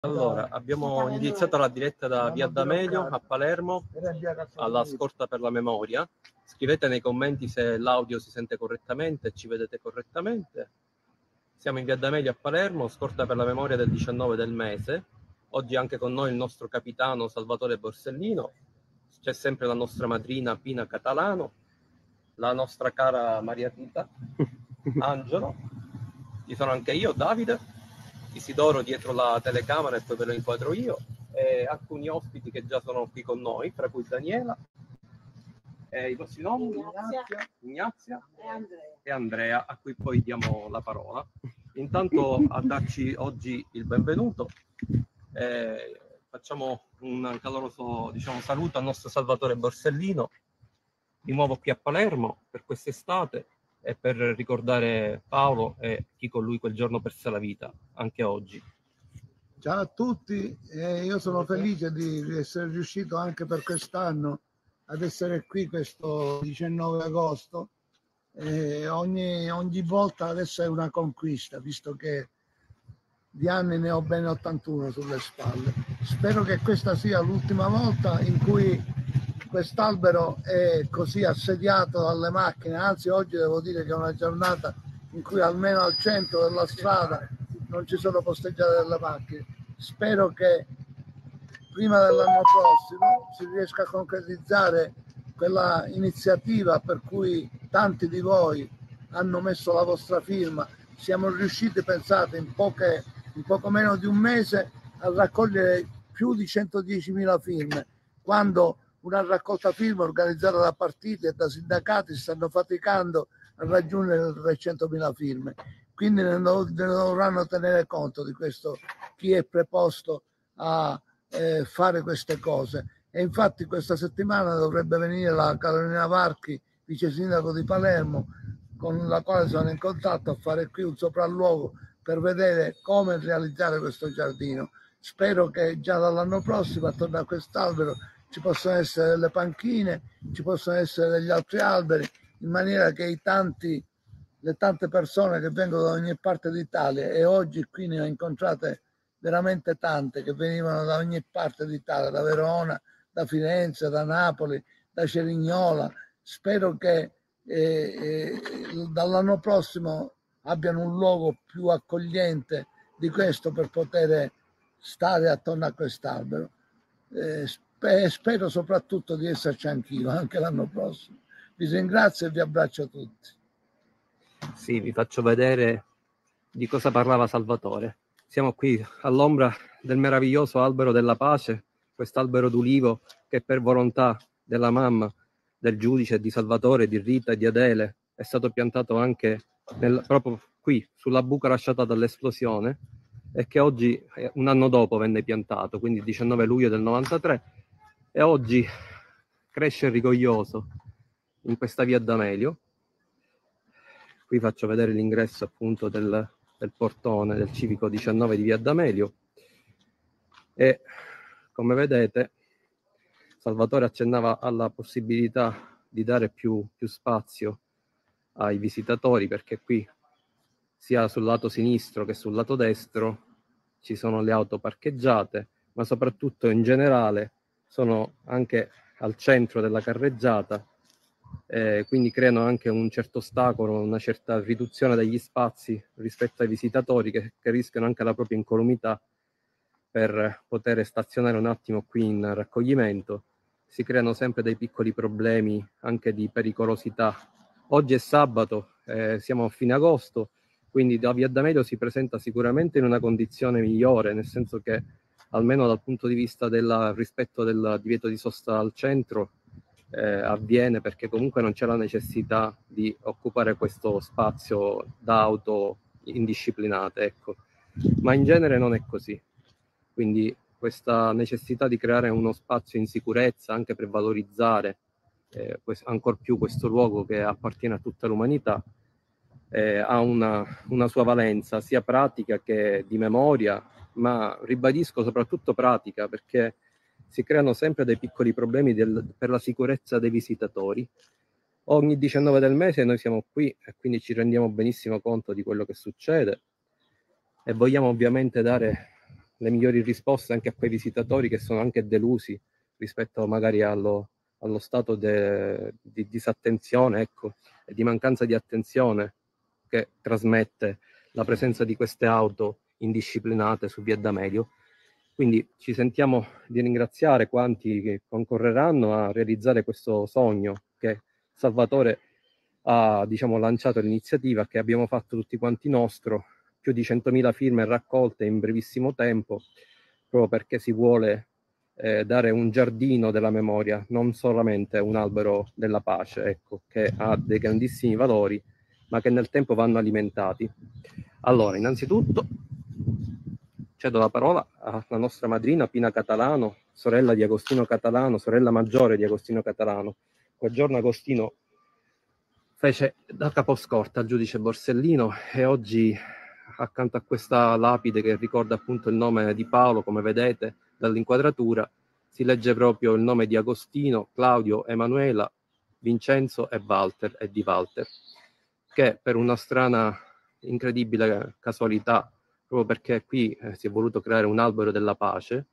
Allora, abbiamo indirizzato la diretta da Via D'Amelio a Palermo alla scorta per la memoria. Scrivete nei commenti se l'audio si sente correttamente e ci vedete correttamente. Siamo in Via D'Amelio a Palermo, scorta per la memoria del 19 del mese. Oggi anche con noi il nostro capitano Salvatore Borsellino. C'è sempre la nostra madrina Pina Catalano, la nostra cara Maria Rita, Angelo. Ci sono anche io, Davide, Isidoro dietro la telecamera e poi ve lo inquadro io, e alcuni ospiti che già sono qui con noi, tra cui Daniela, i vostri nomi? Ignazia e Andrea, a cui poi diamo la parola. Intanto a darci oggi il benvenuto, facciamo un caloroso saluto al nostro Salvatore Borsellino, di nuovo qui a Palermo per quest'estate e per ricordare Paolo e chi con lui quel giorno perse la vita, anche oggi. Ciao a tutti, io sono felice di essere riuscito anche per quest'anno ad essere qui questo 19 agosto. Ogni volta adesso è una conquista, visto che di anni ne ho ben 81 sulle spalle. Spero che questa sia l'ultima volta in cui quest'albero è così assediato dalle macchine, anzi oggi devo dire che è una giornata in cui almeno al centro della strada non ci sono posteggiate delle macchine. Spero che prima dell'anno prossimo si riesca a concretizzare quella iniziativa per cui tanti di voi hanno messo la vostra firma. Siamo riusciti, pensate, in poco meno di un mese a raccogliere più di 110.000 firme, quando una raccolta firme organizzata da partiti e da sindacati si stanno faticando a raggiungere le 300.000 firme. Quindi ne dovranno tenere conto di questo chi è preposto a fare queste cose. E infatti questa settimana dovrebbe venire la Carolina Varchi, vice sindaco di Palermo, con la quale sono in contatto a fare qui un sopralluogo per vedere come realizzare questo giardino. Spero che già dall'anno prossimo attorno a quest'albero ci possono essere delle panchine, ci possono essere degli altri alberi, in maniera che le tante persone che vengono da ogni parte d'Italia, e oggi qui ne ho incontrate veramente tante che venivano da ogni parte d'Italia, da Verona, da Firenze, da Napoli, da Cerignola. Spero che dall'anno prossimo abbiano un luogo più accogliente di questo per poter stare attorno a quest'albero. Spero soprattutto di esserci anch'io anche l'anno prossimo. Vi ringrazio e vi abbraccio tutti. Sì, vi faccio vedere di cosa parlava Salvatore. Siamo qui all'ombra del meraviglioso albero della pace, quest'albero d'ulivo che per volontà della mamma, del giudice, di Salvatore, di Rita e di Adele è stato piantato anche proprio qui, sulla buca lasciata dall'esplosione, e che oggi, un anno dopo, venne piantato, quindi il 19 luglio del 93, e oggi cresce rigoglioso in questa Via D'Amelio. Qui faccio vedere l'ingresso appunto del portone del civico 19 di Via D'Amelio, e come vedete Salvatore accennava alla possibilità di dare più spazio ai visitatori, perché qui sia sul lato sinistro che sul lato destro ci sono le auto parcheggiate, ma soprattutto in generale sono anche al centro della carreggiata, quindi creano anche un certo ostacolo, una certa riduzione degli spazi rispetto ai visitatori che rischiano anche la propria incolumità per poter stazionare un attimo qui in raccoglimento. Si creano sempre dei piccoli problemi anche di pericolosità. Oggi è sabato, siamo a fine agosto, quindi da Via D'Amelio si presenta sicuramente in una condizione migliore, nel senso che almeno dal punto di vista del rispetto del divieto di sosta al centro avviene, perché comunque non c'è la necessità di occupare questo spazio da auto indisciplinate, ecco. Ma in genere non è così, quindi questa necessità di creare uno spazio in sicurezza anche per valorizzare ancor più questo luogo che appartiene a tutta l'umanità ha una sua valenza sia pratica che di memoria, ma ribadisco soprattutto pratica, perché si creano sempre dei piccoli problemi per la sicurezza dei visitatori. Ogni 19 del mese noi siamo qui e quindi ci rendiamo benissimo conto di quello che succede, e vogliamo ovviamente dare le migliori risposte anche a quei visitatori che sono anche delusi rispetto magari allo stato di disattenzione, ecco, e di mancanza di attenzione che trasmette la presenza di queste auto indisciplinate su Via D'Amelio. Quindi ci sentiamo di ringraziare quanti che concorreranno a realizzare questo sogno che Salvatore ha, diciamo, lanciato l'iniziativa, che abbiamo fatto tutti quanti nostro, più di 100.000 firme raccolte in brevissimo tempo, proprio perché si vuole dare un giardino della memoria, non solamente un albero della pace, ecco, che ha dei grandissimi valori, ma che nel tempo vanno alimentati. Allora, innanzitutto cedo la parola alla nostra madrina Pina Catalano, sorella di Agostino Catalano, sorella maggiore di Agostino Catalano. Quel giorno Agostino fece da caposcorta al giudice Borsellino e oggi accanto a questa lapide che ricorda appunto il nome di Paolo, come vedete dall'inquadratura, si legge proprio il nome di Agostino, Claudio, Emanuela, Vincenzo e Walter, e di Walter, che per una strana, incredibile casualità, proprio perché qui si è voluto creare un albero della pace,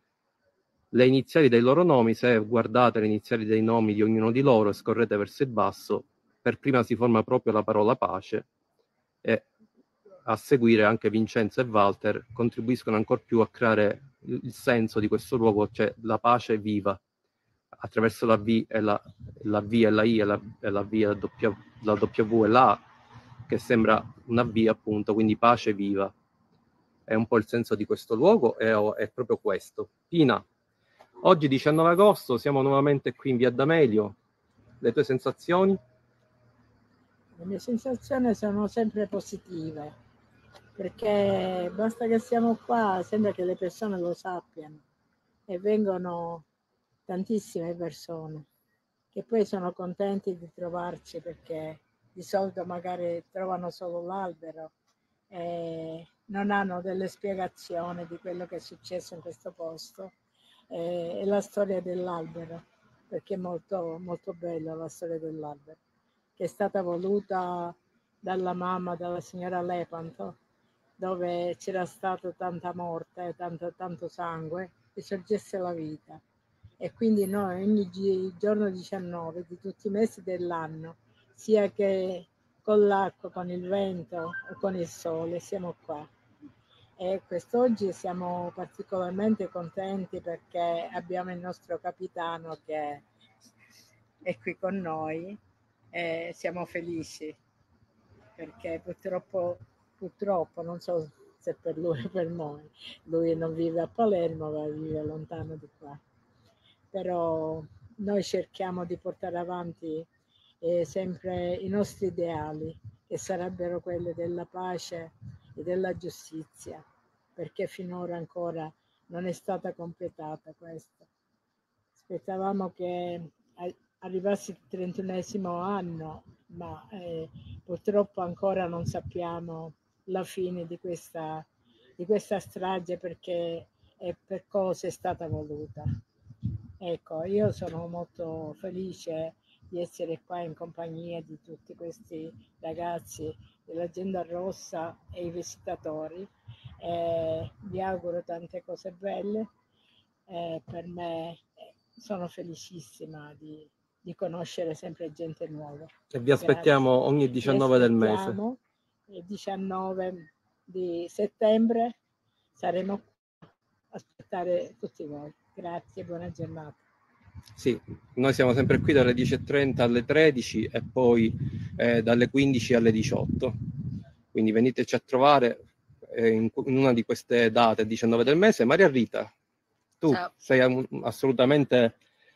le iniziali dei loro nomi, se guardate le iniziali dei nomi di ognuno di loro e scorrete verso il basso, per prima si forma proprio la parola pace, e a seguire anche Vincenzo e Walter contribuiscono ancor più a creare il senso di questo luogo, cioè la pace viva, attraverso la V e la V e la I e la V e la W e la A, che sembra una V appunto, quindi pace viva. È un po' il senso di questo luogo, è proprio questo. Pina, oggi 19 agosto, siamo nuovamente qui in Via D'Amelio. Le tue sensazioni? Le mie sensazioni sono sempre positive, perché basta che siamo qua, sembra che le persone lo sappiano, e vengono tantissime persone che poi sono contenti di trovarci, perché di solito magari trovano solo l'albero e non hanno delle spiegazioni di quello che è successo in questo posto, e la storia dell'albero, perché è molto, molto bella la storia dell'albero, che è stata voluta dalla mamma, dalla signora Lepanto, dove c'era stato tanta morte, tanto sangue, e sorgesse la vita. E quindi noi ogni giorno 19 di tutti i mesi dell'anno, sia che con l'acqua, con il vento o con il sole, siamo qua. E quest'oggi siamo particolarmente contenti perché abbiamo il nostro capitano che è qui con noi, e siamo felici perché purtroppo, non so se per lui o per noi, lui non vive a Palermo, ma vive lontano di qua. Però noi cerchiamo di portare avanti sempre i nostri ideali, che sarebbero quelli della pace e della giustizia, perché finora ancora non è stata completata questa. Aspettavamo che arrivasse il 31esimo anno, ma purtroppo ancora non sappiamo la fine di questa strage, perché per cosa è stata voluta. Ecco, io sono molto felice di essere qua in compagnia di tutti questi ragazzi dell'Agenda Rossa e i visitatori. Vi auguro tante cose belle. Per me sono felicissima di conoscere sempre gente nuova. E vi aspettiamo ogni 19 del mese. Il 19 di settembre saremo qua a aspettare tutti voi. Grazie, buona giornata. Sì, noi siamo sempre qui dalle 10:30 alle 13 e poi dalle 15 alle 18. Quindi veniteci a trovare in una di queste date, 19 del mese. Maria Rita, tu Ciao. sei assolutamente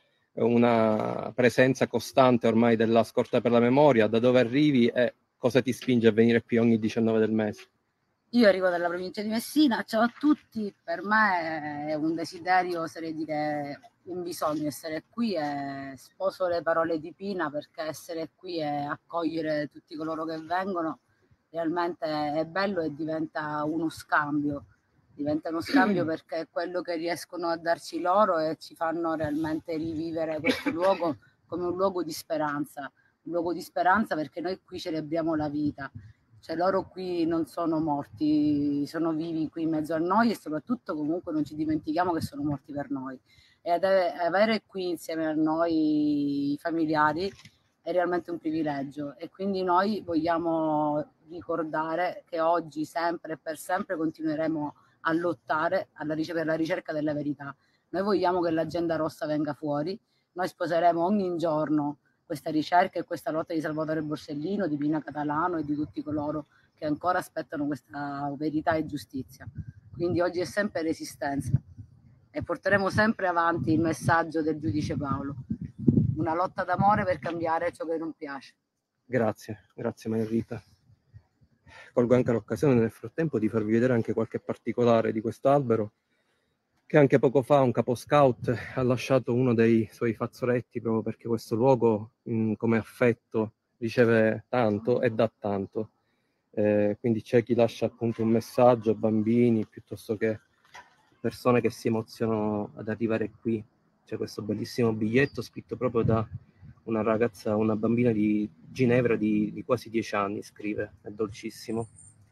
una presenza costante ormai della Scorta per la Memoria. Da dove arrivi e cosa ti spinge a venire qui ogni 19 del mese? Io arrivo dalla provincia di Messina, ciao a tutti. Per me è un desiderio, oserei dire un bisogno essere qui, e sposo le parole di Pina, perché essere qui e accogliere tutti coloro che vengono realmente è bello e diventa uno scambio. Diventa uno scambio perché è quello che riescono a darci loro e ci fanno realmente rivivere questo luogo come un luogo di speranza perché noi qui celebriamo la vita. cioè loro qui non sono morti, sono vivi qui in mezzo a noi, e soprattutto comunque non ci dimentichiamo che sono morti per noi, e avere qui insieme a noi i familiari è realmente un privilegio, e quindi noi vogliamo ricordare che oggi, sempre e per sempre, continueremo a lottare per la ricerca della verità. Noi vogliamo che l'agenda rossa venga fuori, noi sposeremo ogni giorno questa ricerca e questa lotta di Salvatore Borsellino, di Pina Catalano e di tutti coloro che ancora aspettano questa verità e giustizia. Quindi oggi è sempre resistenza, e porteremo sempre avanti il messaggio del giudice Paolo, una lotta d'amore per cambiare ciò che non piace. Grazie Maria Rita. Colgo anche l'occasione nel frattempo di farvi vedere anche qualche particolare di questo albero, che anche poco fa un capo scout ha lasciato uno dei suoi fazzoletti, proprio perché questo luogo come affetto riceve tanto e dà tanto. Quindi c'è chi lascia appunto un messaggio a bambini piuttosto che persone che si emozionano ad arrivare qui. C'è questo bellissimo biglietto scritto proprio da una ragazza, una bambina di Ginevra di quasi 10 anni, scrive, è dolcissimo.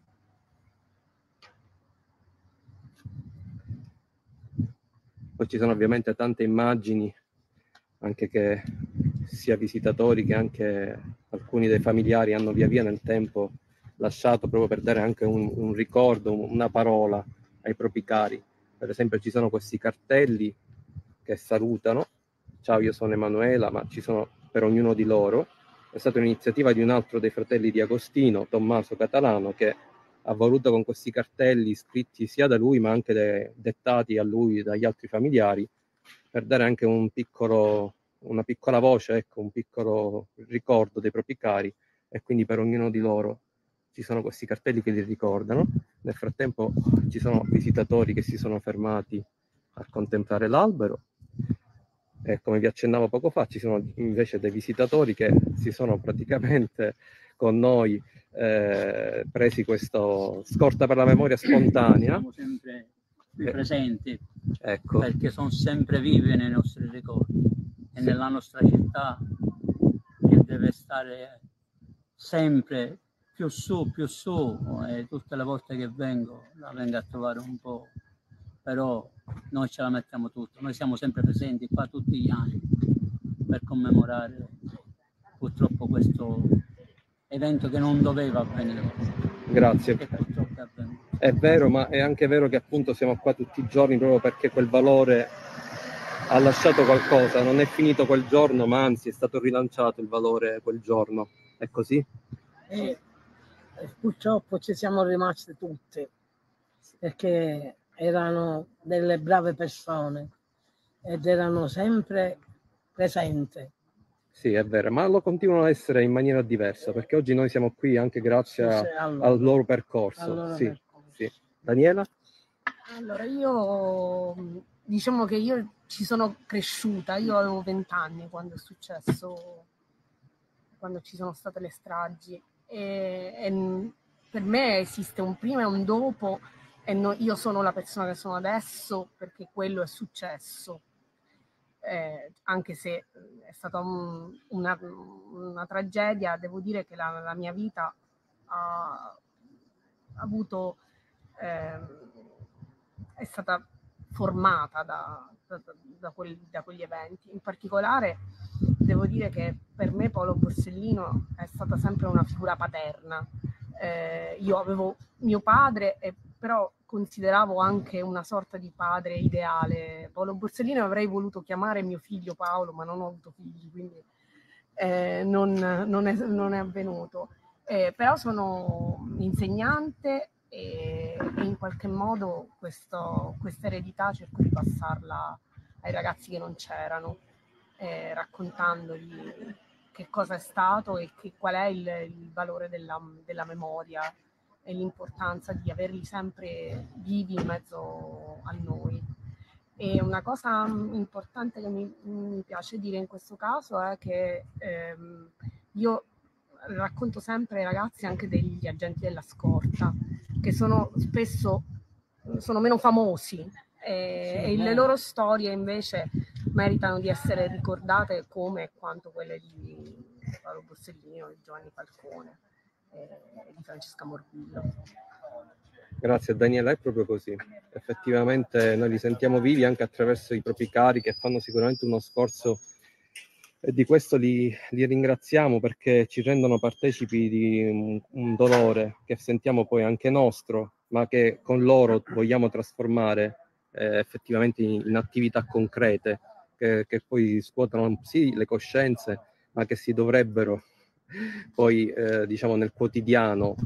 Poi ci sono ovviamente tante immagini, anche che sia visitatori che anche alcuni dei familiari hanno via via nel tempo lasciato, proprio per dare anche un ricordo, una parola ai propri cari. Per esempio ci sono questi cartelli che salutano: ciao, io sono Emanuela, ma ci sono per ognuno di loro. È stata un'iniziativa di un altro dei fratelli di Agostino, Tommaso Catalano, che ha voluto con questi cartelli scritti sia da lui ma anche dettati a lui dagli altri familiari, per dare anche una piccola voce, ecco, un piccolo ricordo dei propri cari, e quindi per ognuno di loro ci sono questi cartelli che li ricordano. Nel frattempo ci sono visitatori che si sono fermati a contemplare l'albero, e come vi accennavo poco fa ci sono invece dei visitatori che si sono praticamente con noi presi questo scorta per la memoria spontanea. Siamo sempre qui presenti, ecco, perché sono sempre vivi nei nostri ricordi e sì, nella nostra città, che deve stare sempre più su, e tutte le volte che vengo la vengo a trovare un po', però noi ce la mettiamo tutta, noi siamo sempre presenti qua tutti gli anni per commemorare purtroppo questo evento che non doveva avvenire. Grazie. Che purtroppo è avvenuto. È vero, ma è anche vero che appunto siamo qua tutti i giorni proprio perché quel valore ha lasciato qualcosa, non è finito quel giorno, ma anzi è stato rilanciato il valore quel giorno. È così? E purtroppo ci siamo rimasti tutti, perché erano delle brave persone ed erano sempre presenti. Sì, è vero, ma lo continuano a essere in maniera diversa, perché oggi noi siamo qui anche grazie al loro percorso. Sì. Daniela? Allora, io diciamo che io ci sono cresciuta, io avevo 20 anni quando è successo, quando ci sono state le stragi, e per me esiste un prima e un dopo, e io sono la persona che sono adesso perché quello è successo. Anche se è stata una tragedia, devo dire che la mia vita ha avuto, è stata formata da quegli eventi. In particolare devo dire che per me Paolo Borsellino è stata sempre una figura paterna. Io avevo mio padre, però consideravo anche una sorta di padre ideale. Paolo Borsellino avrei voluto chiamare mio figlio Paolo, ma non ho avuto figli, quindi non è avvenuto. Però sono insegnante e in qualche modo questa eredità cerco di passarla ai ragazzi che non c'erano, raccontandogli che cosa è stato e qual è il valore della memoria e l'importanza di averli sempre vivi in mezzo a noi. E una cosa importante che mi piace dire in questo caso è che io racconto sempre ai ragazzi anche degli agenti della scorta, che spesso sono meno famosi, e le loro storie invece meritano di essere ricordate come quanto quelle di Paolo Borsellino e Giovanni Falcone. di Francesca Morbillo. Grazie Daniela, è proprio così. Effettivamente noi li sentiamo vivi anche attraverso i propri cari che fanno sicuramente uno sforzo, e di questo li ringraziamo, perché ci rendono partecipi di un dolore che sentiamo poi anche nostro, ma che con loro vogliamo trasformare effettivamente in attività concrete che poi scuotano sì le coscienze, ma che si dovrebbero poi diciamo nel quotidiano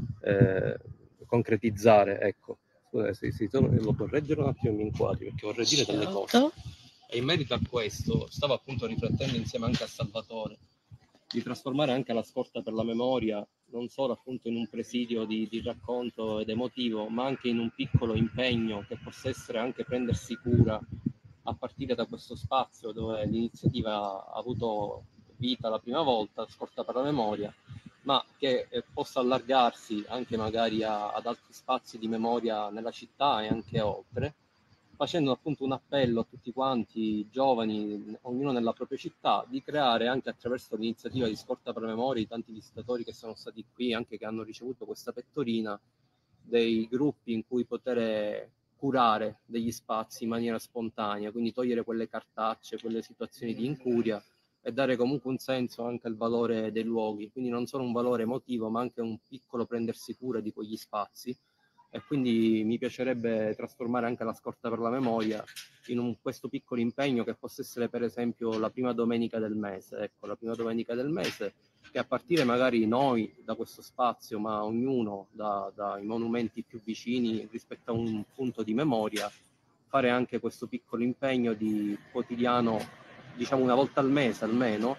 concretizzare. Ecco, scusa, lo puoi reggere un attimo in inquadri, perché vorrei dire delle cose. E in merito a questo stavo appunto riflettendo insieme anche a Salvatore di trasformare anche la scorta per la memoria non solo appunto in un presidio di racconto ed emotivo, ma anche in un piccolo impegno che possa essere anche prendersi cura a partire da questo spazio dove l'iniziativa ha avuto vita la prima volta, scorta per la memoria, ma che possa allargarsi anche magari ad altri spazi di memoria nella città e anche oltre, facendo appunto un appello a tutti quanti, giovani, ognuno nella propria città, di creare anche attraverso l'iniziativa di Scorta per la Memoria, i tanti visitatori che sono stati qui, anche che hanno ricevuto questa pettorina, dei gruppi in cui poter curare degli spazi in maniera spontanea, quindi togliere quelle cartacce, quelle situazioni di incuria e dare comunque un senso anche al valore dei luoghi, quindi non solo un valore emotivo, ma anche un piccolo prendersi cura di quegli spazi. E quindi mi piacerebbe trasformare anche la Scorta per la Memoria in questo piccolo impegno che possa essere per esempio la prima domenica del mese, ecco, la prima domenica del mese, che a partire magari noi da questo spazio, ma ognuno dai monumenti più vicini rispetto a un punto di memoria, fare anche questo piccolo impegno di quotidiano, diciamo una volta al mese almeno,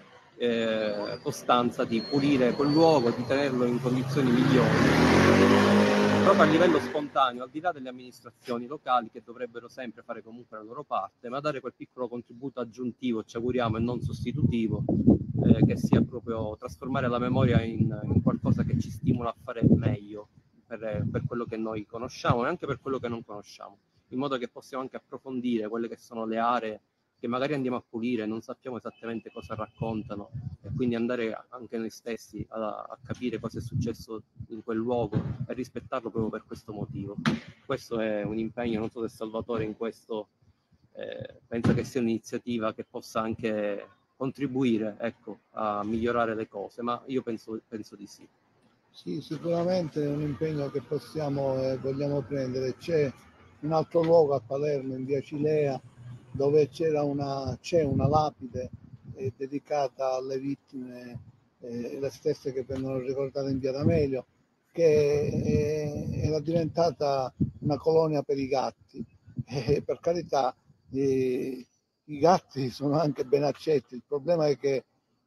costanza di pulire quel luogo, di tenerlo in condizioni migliori, proprio a livello spontaneo, al di là delle amministrazioni locali che dovrebbero sempre fare comunque la loro parte, ma dare quel piccolo contributo aggiuntivo, ci auguriamo, e non sostitutivo, che sia proprio trasformare la memoria in qualcosa che ci stimola a fare meglio per quello che noi conosciamo e anche per quello che non conosciamo, in modo che possiamo anche approfondire quelle che sono le aree che magari andiamo a pulire, non sappiamo esattamente cosa raccontano, e quindi andare anche noi stessi a capire cosa è successo in quel luogo e rispettarlo proprio per questo motivo. Questo è un impegno, non so se Salvatore in questo pensa che sia un'iniziativa che possa anche contribuire, ecco, a migliorare le cose, ma io penso di sì. Sì, sicuramente è un impegno che possiamo e vogliamo prendere. C'è un altro luogo a Palermo, in via Cilea, dove c'è una lapide dedicata alle vittime, le stesse che vengono ricordate in via D'Amelio, che era diventata una colonia per i gatti. Per carità, i gatti sono anche ben accetti, il problema è che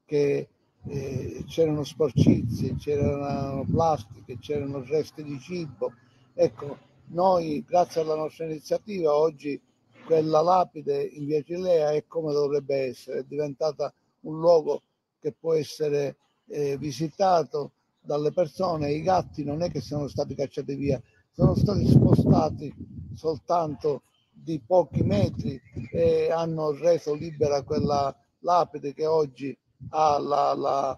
c'erano sporcizie, c'erano plastiche, c'erano resti di cibo. Ecco, noi grazie alla nostra iniziativa oggi quella lapide in via Cilea è come dovrebbe essere, è diventata un luogo che può essere visitato dalle persone. I gatti non è che siano stati cacciati via, sono stati spostati soltanto di pochi metri e hanno reso libera quella lapide che oggi ha la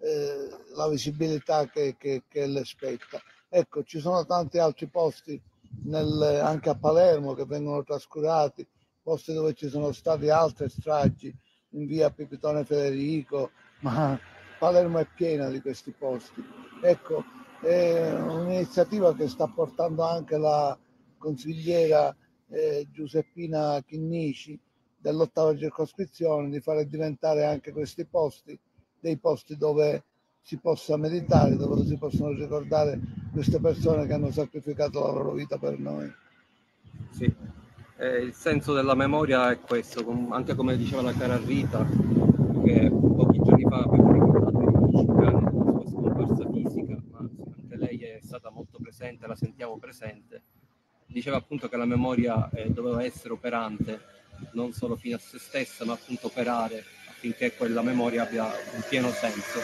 visibilità che le spetta. Ecco, ci sono tanti altri posti anche a Palermo che vengono trascurati, posti dove ci sono state altre stragi, in via Pipitone Federico, ma Palermo è piena di questi posti. Ecco, è un'iniziativa che sta portando anche la consigliera Giuseppina Chinnici dell'8ª circoscrizione di fare diventare anche questi posti dei posti dove si possa meditare, dove si possono ricordare queste persone che hanno sacrificato la loro vita per noi. Sì, il senso della memoria è questo, anche come diceva la cara Rita, che pochi giorni fa abbiamo ricordato i 15 anni della sua scomparsa fisica, ma anche lei è stata molto presente, la sentiamo presente. Diceva appunto che la memoria doveva essere operante, non solo fine a se stessa, ma appunto operare affinché quella memoria abbia un pieno senso.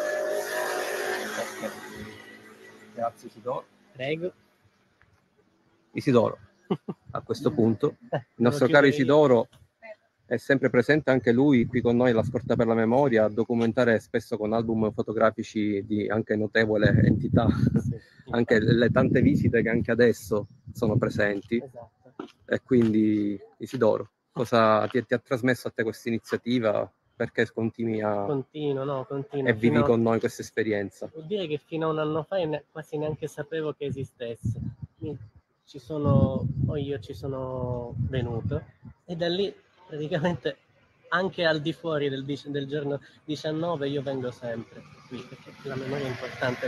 Okay. Grazie Isidoro. Prego. Isidoro, a questo punto, il nostro caro Isidoro è sempre presente anche lui qui con noi alla Scorta per la Memoria, a documentare spesso con album fotografici di anche notevole entità, anche le tante visite che anche adesso sono presenti. Esatto. E quindi Isidoro, cosa ti ha trasmesso a te questa iniziativa? Perché continui Continuo. e vivi con noi questa esperienza? Vuol dire che fino a un anno fa quasi neanche sapevo che esistesse. Io ci sono venuto e da lì praticamente anche al di fuori del giorno 19 io vengo sempre qui, perché la memoria è importante,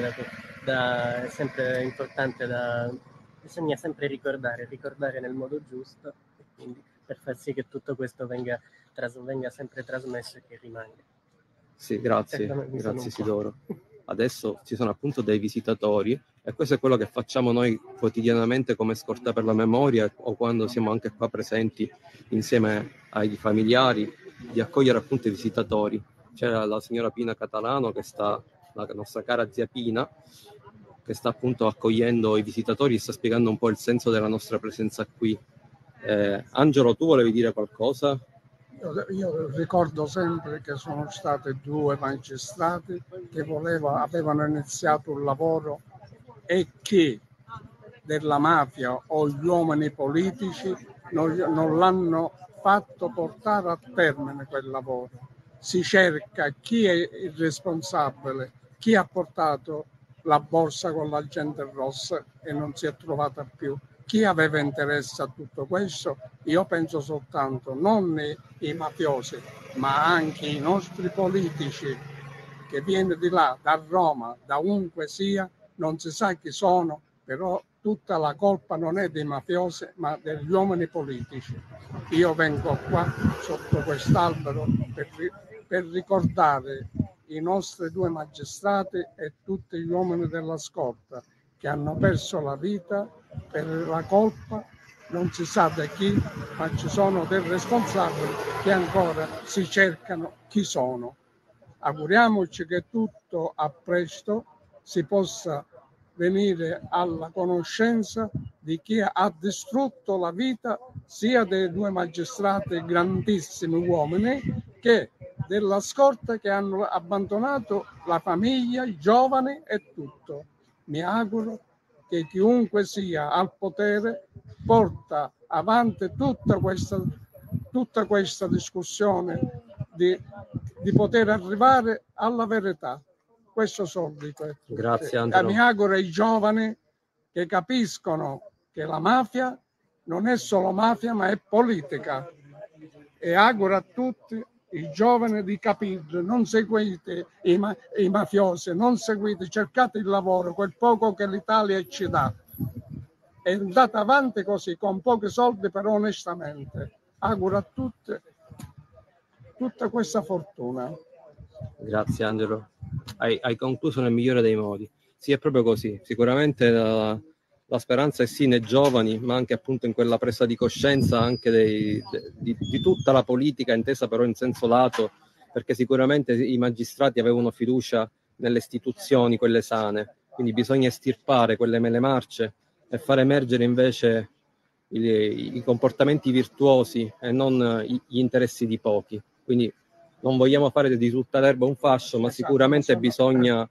è sempre importante, bisogna sempre ricordare nel modo giusto, e quindi per far sì che tutto questo venga sempre trasmesso e che rimanga. Sì, grazie Isidoro. Adesso ci sono appunto dei visitatori e questo è quello che facciamo noi quotidianamente come Scorta per la Memoria, o quando siamo anche qua presenti insieme ai familiari, di accogliere appunto i visitatori. C'era la signora Pina Catalano, la nostra cara zia Pina, che sta appunto accogliendo i visitatori e sta spiegando un po' il senso della nostra presenza qui. Angelo, tu volevi dire qualcosa? Io ricordo sempre che sono state 2 magistrati che avevano iniziato un lavoro e che della mafia o gli uomini politici non l'hanno fatto portare a termine quel lavoro. Si cerca chi è il responsabile, chi ha portato la borsa con la gente rossa e non si è trovata più. Chi aveva interesse a tutto questo? Io penso soltanto non i mafiosi, ma anche i nostri politici che viene di là, da Roma, da ovunque sia, non si sa chi sono, però tutta la colpa non è dei mafiosi, ma degli uomini politici. Io vengo qua sotto quest'albero per ricordare i nostri 2 magistrati e tutti gli uomini della Scorta che hanno perso la vita per la colpa non si sa da chi, ma ci sono dei responsabili che ancora si cercano chi sono. Auguriamoci che tutto a presto si possa venire alla conoscenza di chi ha distrutto la vita sia dei 2 magistrati, grandissimi uomini, che della Scorta, che hanno abbandonato la famiglia, i giovani e tutto. Mi auguro che chiunque sia al potere porta avanti tutta questa discussione di poter arrivare alla verità. Questo sono di te. Grazie Angelo. Mi auguro ai giovani che capiscono che la mafia non è solo mafia, ma è politica. E auguro a tutti i giovani di capirlo, non seguite i mafiosi, non seguite, cercate il lavoro, quel poco che l'Italia ci dà. E andate avanti così, con pochi soldi, però onestamente. Auguro a tutti tutta questa fortuna. Grazie Angelo, hai concluso nel migliore dei modi. Sì, è proprio così. Sicuramente la speranza è sì nei giovani, ma anche appunto in quella presa di coscienza anche di tutta la politica, intesa però in senso lato, perché sicuramente i magistrati avevano fiducia nelle istituzioni, quelle sane, quindi bisogna estirpare quelle mele marce e far emergere invece i comportamenti virtuosi e non gli interessi di pochi. Quindi non vogliamo fare di tutta l'erba un fascio, ma sicuramente bisogna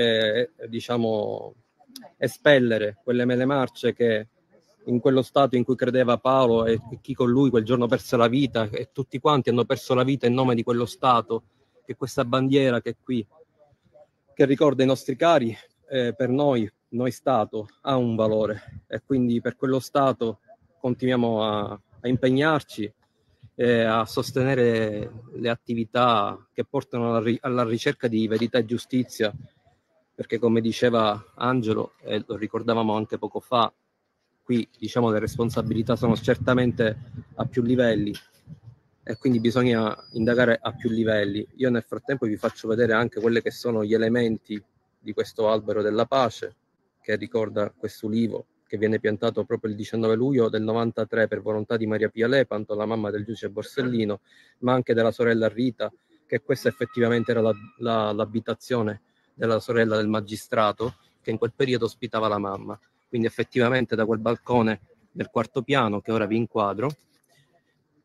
diciamo espellere quelle mele marce che in quello stato in cui credeva Paolo e chi con lui quel giorno perse la vita, e tutti quanti hanno perso la vita in nome di quello stato, che questa bandiera che è qui, che ricorda i nostri cari, per noi Stato, ha un valore, e quindi per quello Stato continuiamo a impegnarci e a sostenere le attività che portano alla ricerca di verità e giustizia, perché come diceva Angelo, e lo ricordavamo anche poco fa, qui diciamo le responsabilità sono certamente a più livelli e quindi bisogna indagare a più livelli. Io nel frattempo vi faccio vedere anche quelli che sono gli elementi di questo albero della pace, che ricorda quest'ulivo che viene piantato proprio il 19 luglio del 93 per volontà di Maria Pia Lepanto, la mamma del giudice Borsellino, ma anche della sorella Rita, che questa effettivamente era l'abitazione della sorella del magistrato che in quel periodo ospitava la mamma. Quindi effettivamente da quel balcone del 4º piano che ora vi inquadro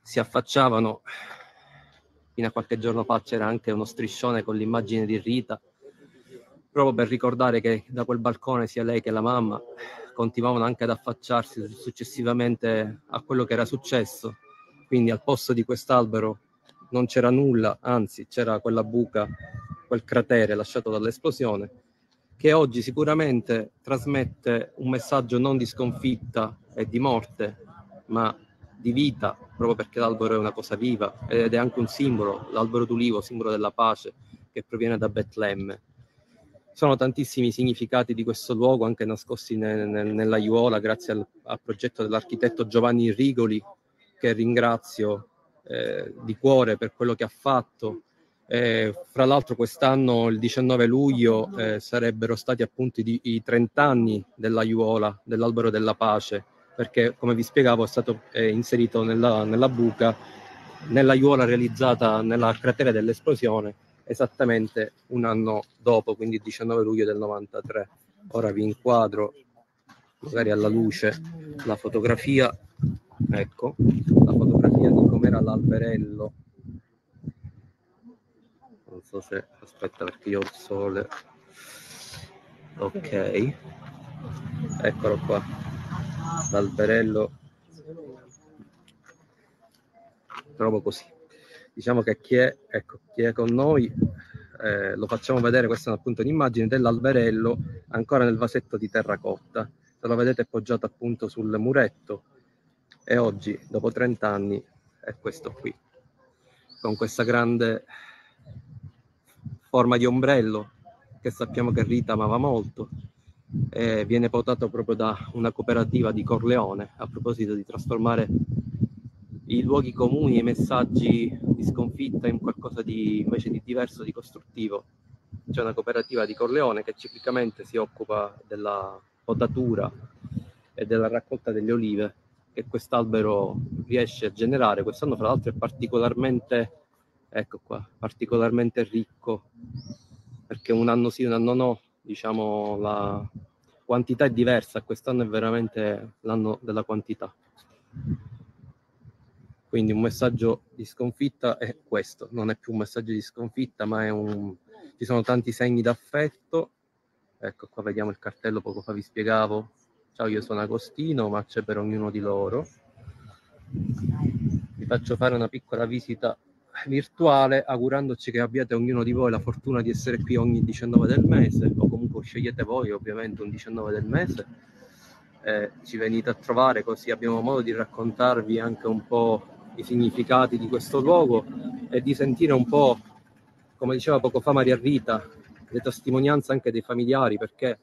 si affacciavano. Fino a qualche giorno fa c'era anche uno striscione con l'immagine di Rita, proprio per ricordare che da quel balcone sia lei che la mamma continuavano anche ad affacciarsi successivamente a quello che era successo. Quindi al posto di quest'albero non c'era nulla, anzi c'era quella buca, quel cratere lasciato dall'esplosione, che oggi sicuramente trasmette un messaggio non di sconfitta e di morte, ma di vita, proprio perché l'albero è una cosa viva ed è anche un simbolo, l'albero d'ulivo, simbolo della pace, che proviene da Betlemme. Sono tantissimi significati di questo luogo, anche nascosti nella aiuola, grazie al progetto dell'architetto Giovanni Rigoli, che ringrazio di cuore per quello che ha fatto. Fra l'altro quest'anno, il 19 luglio, sarebbero stati appunto i 30 anni dell'aiuola, dell'albero della pace, perché come vi spiegavo è stato inserito nella buca, nell'aiuola realizzata nella cratere dell'esplosione esattamente un anno dopo, quindi il 19 luglio del 93. Ora vi inquadro magari alla luce la fotografia, ecco, la fotografia di com'era l'alberello. Non so se, aspetta perché io ho il sole, ok, eccolo qua, l'alberello, proprio così. Diciamo che chi è con noi, lo facciamo vedere. Questa è appunto un'immagine dell'alberello ancora nel vasetto di terracotta. Se lo vedete appoggiato appunto sul muretto, e oggi dopo 30 anni è questo qui, con questa grande forma di ombrello che sappiamo che Rita amava molto. Viene portato proprio da una cooperativa di Corleone, a proposito di trasformare i luoghi comuni e i messaggi di sconfitta in qualcosa di invece di diverso, di costruttivo. C'è una cooperativa di Corleone che ciclicamente si occupa della potatura e della raccolta delle olive che quest'albero riesce a generare. Quest'anno fra l'altro è particolarmente, ecco qua, particolarmente ricco, perché un anno sì, un anno no, diciamo la quantità è diversa, quest'anno è veramente l'anno della quantità. Quindi un messaggio di sconfitta è questo, non è più un messaggio di sconfitta, ma ci sono tanti segni d'affetto. Ecco qua vediamo il cartello, poco fa vi spiegavo. Ciao, io sono Agostino, ma c'è per ognuno di loro. Vi faccio fare una piccola visita virtuale, augurandoci che abbiate ognuno di voi la fortuna di essere qui ogni 19 del mese, o comunque scegliete voi ovviamente un 19 del mese. Ci venite a trovare, così abbiamo modo di raccontarvi anche un po' i significati di questo luogo e di sentire un po', come diceva poco fa Maria Rita, le testimonianze anche dei familiari, perché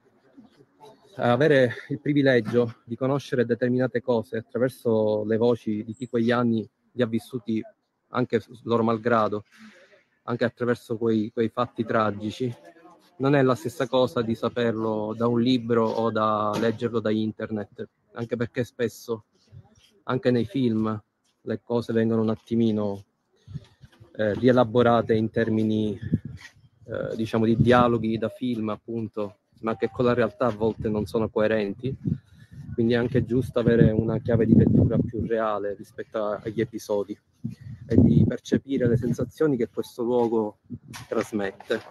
avere il privilegio di conoscere determinate cose attraverso le voci di chi quegli anni li ha vissuti anche loro malgrado, anche attraverso quei fatti tragici, non è la stessa cosa di saperlo da un libro o da leggerlo da internet, anche perché spesso anche nei film le cose vengono un attimino rielaborate in termini diciamo di dialoghi da film appunto, ma che con la realtà a volte non sono coerenti, quindi è anche giusto avere una chiave di lettura più reale rispetto agli episodi e di percepire le sensazioni che questo luogo trasmette.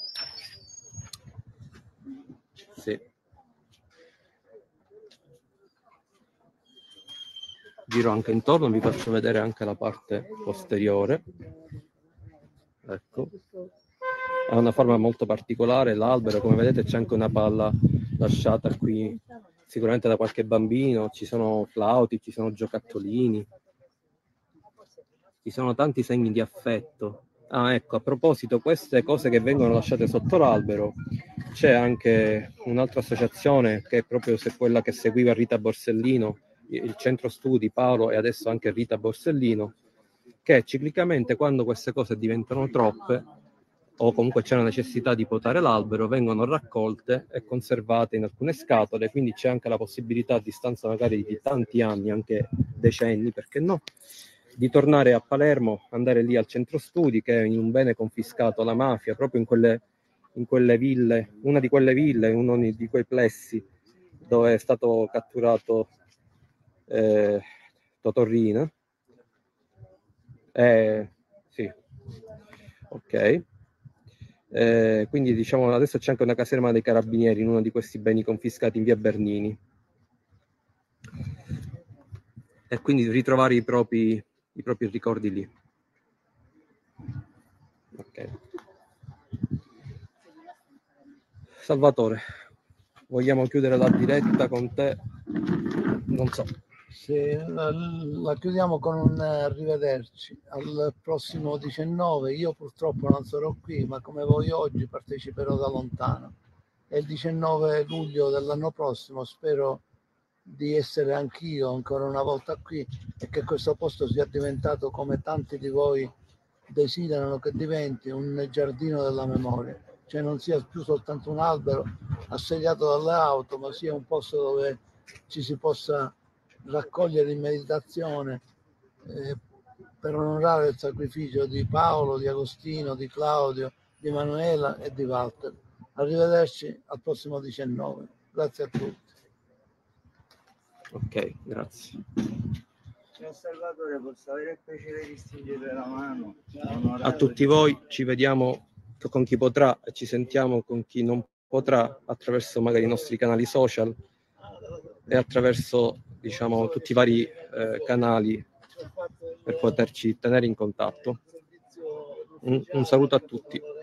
Sì. Giro anche intorno, vi faccio vedere anche la parte posteriore. Ecco. Ha una forma molto particolare l'albero, come vedete c'è anche una palla lasciata qui sicuramente da qualche bambino, ci sono flauti, ci sono giocattolini, ci sono tanti segni di affetto. Ah, ecco, a proposito, queste cose che vengono lasciate sotto l'albero, c'è anche un'altra associazione che è proprio quella che seguiva Rita Borsellino, il centro studi Paolo e adesso anche Rita Borsellino, che ciclicamente quando queste cose diventano troppe o comunque c'è la necessità di potare l'albero, vengono raccolte e conservate in alcune scatole, quindi c'è anche la possibilità a distanza magari di tanti anni, anche decenni, perché no, di tornare a Palermo, andare lì al centro studi, che è in un bene confiscato alla mafia, proprio in quelle ville, una di quelle ville, uno di quei plessi dove è stato catturato Totò Riina, Sì. Ok. Quindi diciamo adesso c'è anche una caserma dei carabinieri in uno di questi beni confiscati in via Bernini. E quindi ritrovare i propri ricordi lì. Ok. Salvatore, vogliamo chiudere la diretta con te? Non so. Sì, la chiudiamo con un arrivederci. Al prossimo 19, io purtroppo non sarò qui, ma come voi oggi parteciperò da lontano. E il 19 luglio dell'anno prossimo spero di essere anch'io ancora una volta qui e che questo posto sia diventato, come tanti di voi desiderano che diventi, un giardino della memoria. Cioè non sia più soltanto un albero assediato dalle auto, ma sia un posto dove ci si possa raccogliere in meditazione per onorare il sacrificio di Paolo, di Agostino, di Claudio, di Manuela e di Walter. Arrivederci al prossimo 19. Grazie a tutti. Ok, grazie. Signor Salvatore, posso avere il piacere di stringere la mano? A tutti voi, ci vediamo con chi potrà e ci sentiamo con chi non potrà attraverso magari i nostri canali social e attraverso, diciamo, tutti i vari canali per poterci tenere in contatto. Un saluto a tutti.